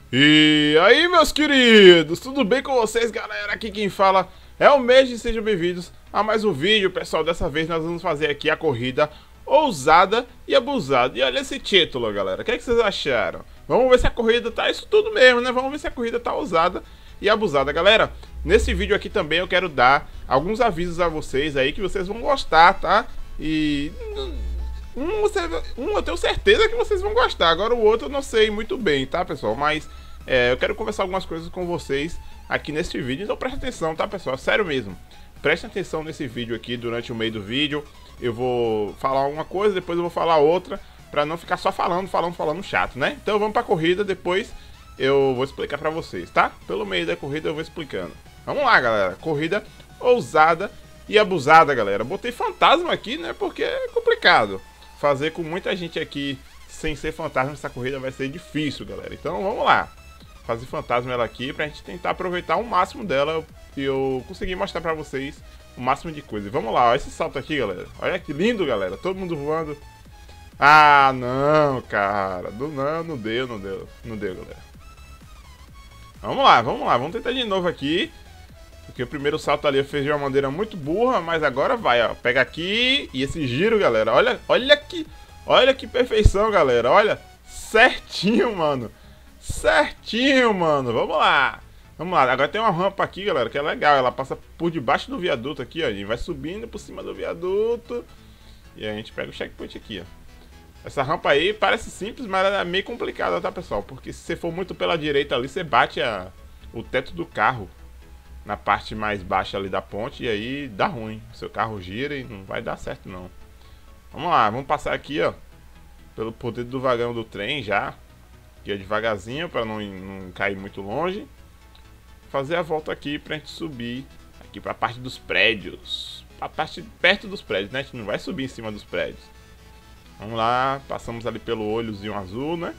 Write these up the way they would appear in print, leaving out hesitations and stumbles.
E aí, meus queridos, tudo bem com vocês, galera? Aqui quem fala é o Meiji e sejam bem-vindos a mais um vídeo, pessoal. Dessa vez nós vamos fazer aqui a corrida ousada e abusada. E olha esse título, galera, o que é que vocês acharam? Vamos ver se a corrida tá isso tudo mesmo, né? Vamos ver se a corrida tá ousada e abusada. Galera, nesse vídeo aqui também eu quero dar alguns avisos a vocês aí que vocês vão gostar, tá? E... eu tenho certeza que vocês vão gostar. Agora o outro eu não sei muito bem, tá, pessoal? Mas eu quero conversar algumas coisas com vocês aqui nesse vídeo. Então presta atenção, tá, pessoal? Sério mesmo. Presta atenção nesse vídeo aqui durante o meio do vídeo. Eu vou falar uma coisa, depois eu vou falar outra, pra não ficar só falando chato, né? Então vamos pra corrida, depois eu vou explicar pra vocês, tá? Pelo meio da corrida eu vou explicando. Vamos lá, galera. Corrida ousada e abusada, galera. Botei fantasma aqui, né? Porque é complicado. Fazer com muita gente aqui sem ser fantasma nessa corrida vai ser difícil, galera. Então vamos lá. Fazer fantasma ela aqui pra gente tentar aproveitar o máximo dela e eu conseguir mostrar pra vocês o máximo de coisa. Vamos lá, olha esse salto aqui, galera. Olha que lindo, galera. Todo mundo voando. Ah, não, cara. Não deu, galera. Vamos lá. Vamos tentar de novo aqui. Porque o primeiro salto ali eu fiz de uma maneira muito burra, mas agora vai, ó. Pega aqui e esse giro, galera. Olha que perfeição, galera. Olha, certinho, mano. Certinho, mano. Vamos lá. Agora tem uma rampa aqui, galera, que é legal. Ela passa por debaixo do viaduto aqui, ó. A gente vai subindo por cima do viaduto. E a gente pega o checkpoint aqui, ó. Essa rampa aí parece simples, mas ela é meio complicada, tá, pessoal? Porque se você for muito pela direita ali, você bate o teto do carro na parte mais baixa ali da ponte e aí dá ruim. O seu carro gira e não vai dar certo, não. Vamos lá, vamos passar aqui, ó, pelo poder do vagão do trem já. Aqui, ó, devagarzinho, para não cair muito longe. Fazer a volta aqui pra gente subir aqui pra parte dos prédios. A parte perto dos prédios, né? A gente não vai subir em cima dos prédios. Vamos lá, passamos ali pelo olhozinho azul, né?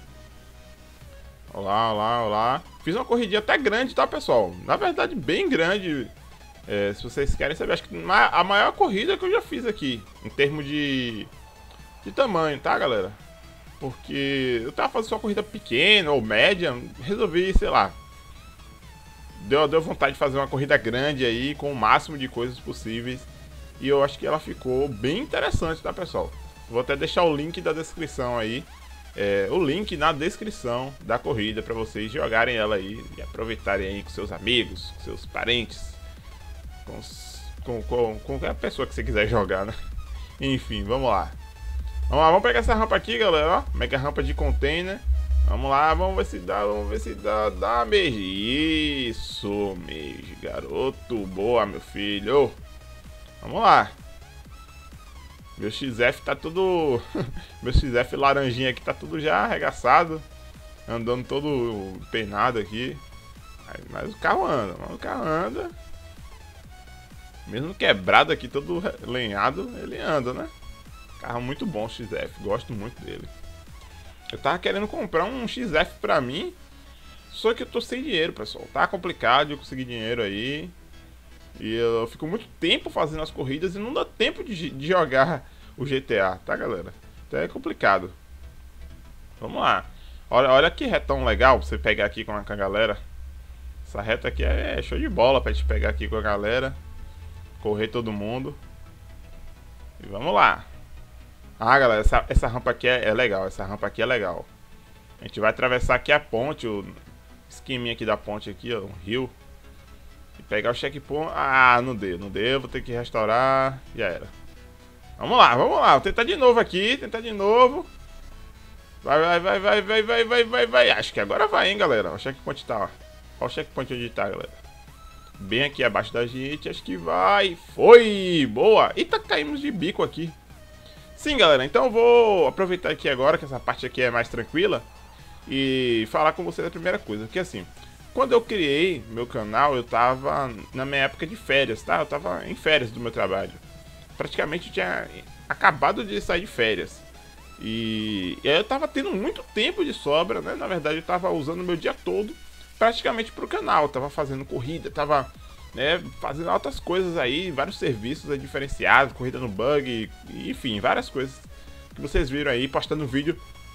Olá. Fiz uma corridinha até grande, tá, pessoal? Na verdade, bem grande. Se vocês querem saber, acho que a maior corrida que eu já fiz aqui, em termos de tamanho, tá, galera? Porque eu tava fazendo uma corrida pequena ou média, resolvi, sei lá. Deu vontade de fazer uma corrida grande aí, com o máximo de coisas possíveis. E eu acho que ela ficou bem interessante, tá, pessoal? Vou até deixar o link da descrição aí. O link na descrição da corrida para vocês jogarem ela aí e aproveitarem aí com seus amigos, com seus parentes, com qualquer pessoa que você quiser jogar, né? Enfim, vamos lá. Vamos pegar essa rampa aqui, galera, ó. Mega rampa de container. Vamos lá, vamos ver se dá, Meiji. Isso, Meiji, garoto, boa, meu filho. Vamos lá. Meu XF tá tudo... Meu XF laranjinha aqui tá tudo já arregaçado. Andando todo penado aqui. Mas o carro anda, Mesmo quebrado aqui, todo lenhado, ele anda, né? Carro muito bom, XF. Gosto muito dele. Eu tava querendo comprar um XF pra mim. Só que eu tô sem dinheiro, pessoal. Tá complicado de eu conseguir dinheiro aí. E eu fico muito tempo fazendo as corridas e não dá tempo de jogar o GTA, tá, galera? Então é complicado. Vamos lá. Olha que retão legal pra você pegar aqui com a galera. Essa reta aqui é show de bola pra gente pegar aqui com a galera. Correr todo mundo. E vamos lá. Ah, galera, essa rampa aqui é legal. Essa rampa aqui é legal. A gente vai atravessar aqui a ponte, o esqueminha aqui da ponte aqui, ó, um rio. E pegar o checkpoint. Ah, não deu, vou ter que restaurar. Já era. Vamos lá, vou tentar de novo aqui, Vai. Acho que agora vai, hein, galera. Olha o checkpoint tá, ó. Olha o checkpoint onde tá, galera. Bem aqui abaixo da gente, acho que vai. Foi! Boa! Eita, caímos de bico aqui. Sim, galera, então eu vou aproveitar aqui agora, que essa parte aqui é mais tranquila, e falar com vocês a primeira coisa. Porque assim, quando eu criei meu canal, eu tava na minha época de férias, tá? Eu tava em férias do meu trabalho. Praticamente eu tinha acabado de sair de férias. E aí eu tava tendo muito tempo de sobra, né? Na verdade eu tava usando o meu dia todo praticamente pro canal. Eu tava fazendo corrida, tava, né, fazendo outras coisas aí, vários serviços aí diferenciados, corrida no bug, enfim, várias coisas que vocês viram aí, postando vídeo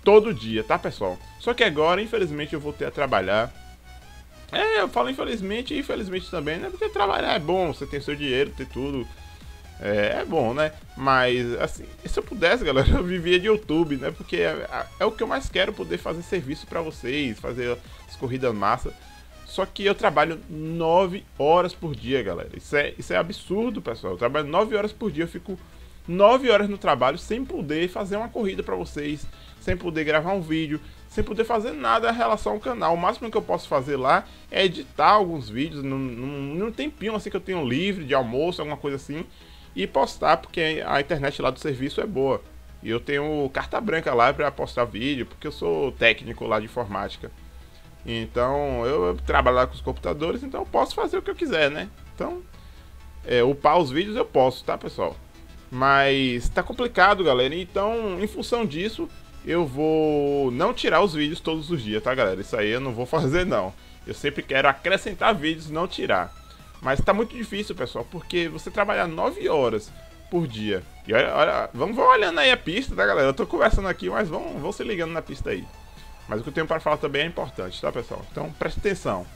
todo dia, tá, pessoal? Só que agora, infelizmente, eu voltei a trabalhar. Eu falo infelizmente e infelizmente também, né? Porque trabalhar é bom, você tem seu dinheiro, tem tudo. É bom, né? Mas, assim, se eu pudesse, galera, eu vivia de YouTube, né? Porque é o que eu mais quero, poder fazer serviço pra vocês, fazer as corridas massa. Só que eu trabalho 9 horas por dia, galera. Isso é absurdo, pessoal. Eu trabalho 9 horas por dia, eu fico 9 horas no trabalho sem poder fazer uma corrida pra vocês, sem poder gravar um vídeo, sem poder fazer nada em relação ao canal. O máximo que eu posso fazer lá é editar alguns vídeos num tempinho assim que eu tenho livre, de almoço, alguma coisa assim, e postar, porque a internet lá do serviço é boa. E eu tenho carta branca lá para postar vídeo, porque eu sou técnico lá de informática. Então eu trabalho lá com os computadores, então eu posso fazer o que eu quiser, né? Então, upar os vídeos eu posso, tá, pessoal? Mas tá complicado, galera. Então, em função disso, eu vou não tirar os vídeos todos os dias, tá, galera? Isso aí eu não vou fazer, não. Eu sempre quero acrescentar vídeos, não tirar. Mas tá muito difícil, pessoal, porque você trabalhar 9 horas por dia. E olha, vamos olhando aí a pista, tá, galera? Eu tô conversando aqui, mas vão se ligando na pista aí. Mas o que eu tenho para falar também é importante, tá, pessoal? Então, preste atenção.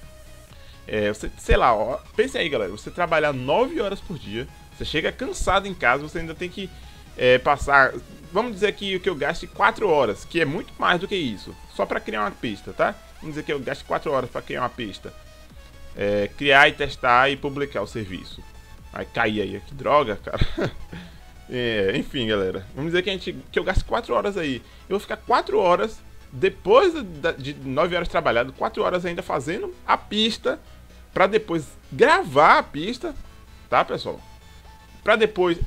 Você, sei lá, ó, pense aí, galera. Você trabalhar 9 horas por dia, você chega cansado em casa, você ainda tem que passar... Vamos dizer que eu gaste 4 horas, que é muito mais do que isso. Só para criar uma pista, tá? Vamos dizer que eu gaste 4 horas para criar uma pista. Criar e testar e publicar o serviço. Vai cair aí, que droga, cara. Enfim, galera. Vamos dizer que eu gaste 4 horas aí. Eu vou ficar 4 horas... Depois de 9 horas trabalhado, 4 horas ainda fazendo a pista, para depois gravar a pista, tá, pessoal? Para depois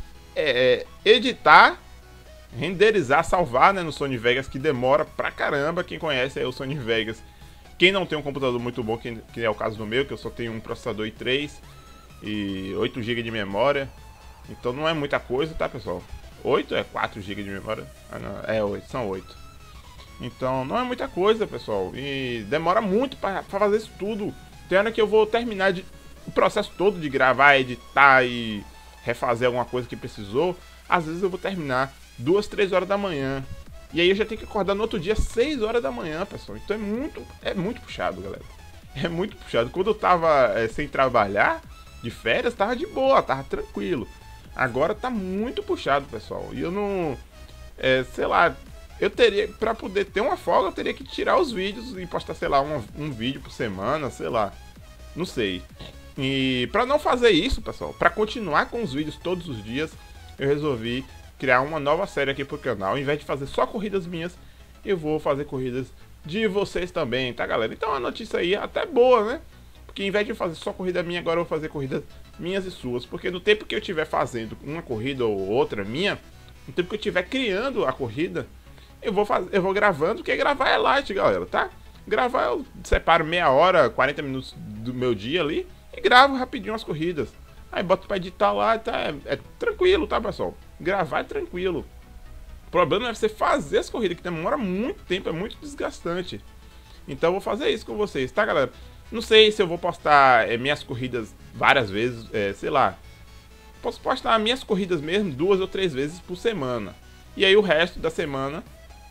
editar, renderizar, salvar, né, no Sony Vegas, que demora pra caramba. Quem conhece é o Sony Vegas. Quem não tem um computador muito bom, que é o caso do meu, que eu só tenho um processador i3 e 8 GB de memória. Então não é muita coisa, tá, pessoal? 8 é 4 GB de memória? Ah, não, 8, são 8. Então não é muita coisa, pessoal, e demora muito para fazer isso tudo. Tem hora que eu vou terminar o processo todo de gravar, editar e refazer alguma coisa que precisou. Às vezes eu vou terminar 2, 3 horas da manhã. E aí eu já tenho que acordar no outro dia 6 horas da manhã, pessoal. Então é muito puxado, galera. É muito puxado. Quando eu tava sem trabalhar, de férias, tava de boa, tava tranquilo. Agora tá muito puxado, pessoal. E eu não... sei lá... Eu teria, pra poder ter uma folga, eu teria que tirar os vídeos e postar, sei lá, um vídeo por semana, sei lá. Não sei. E pra não fazer isso, pessoal, pra continuar com os vídeos todos os dias, eu resolvi criar uma nova série aqui pro canal. Ao invés de fazer só corridas minhas, eu vou fazer corridas de vocês também, tá, galera? Então a notícia aí é até boa, né? Porque ao invés de fazer só corrida minha, agora eu vou fazer corridas minhas e suas. Porque no tempo que eu estiver fazendo uma corrida ou outra minha, no tempo que eu estiver criando a corrida, eu vou gravando, porque gravar é light, galera, tá? Gravar eu separo meia hora, 40 minutos do meu dia ali e gravo rapidinho as corridas. Aí boto pra editar lá, tá? É tranquilo, tá, pessoal? Gravar é tranquilo. O problema é você fazer as corridas, que demora muito tempo, é muito desgastante. Então eu vou fazer isso com vocês, tá, galera? Não sei se eu vou postar minhas corridas várias vezes, sei lá. Posso postar minhas corridas mesmo 2 ou 3 vezes por semana. E aí o resto da semana...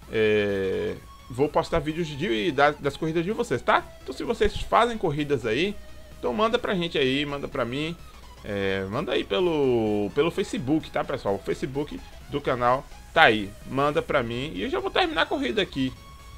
vou postar vídeos das corridas de vocês, tá? Então se vocês fazem corridas aí, então manda pra gente aí, manda pra mim, manda aí pelo Facebook, tá, pessoal? O Facebook do canal tá aí, manda pra mim e eu já vou terminar a corrida aqui.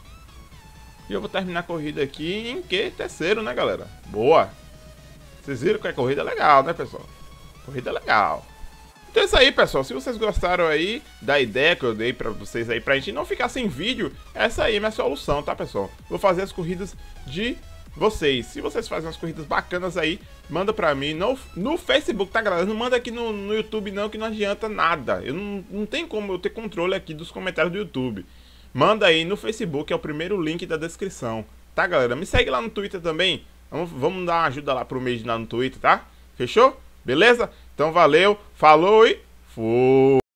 Em que? Terceiro, né, galera? Boa! Vocês viram que a corrida é legal, né, pessoal? Corrida legal. Então é isso aí, pessoal. Se vocês gostaram aí da ideia que eu dei pra vocês aí, pra gente não ficar sem vídeo, essa aí é a minha solução, tá, pessoal? Vou fazer as corridas de vocês. Se vocês fazem umas corridas bacanas aí, manda pra mim no Facebook, tá, galera? Não manda aqui no YouTube não, que não adianta nada. Eu não tem como eu ter controle aqui dos comentários do YouTube. Manda aí no Facebook, é o primeiro link da descrição, tá, galera? Me segue lá no Twitter também. Vamos dar uma ajuda lá pro mês lá no Twitter, tá? Fechou? Beleza? Então valeu, falou e fui!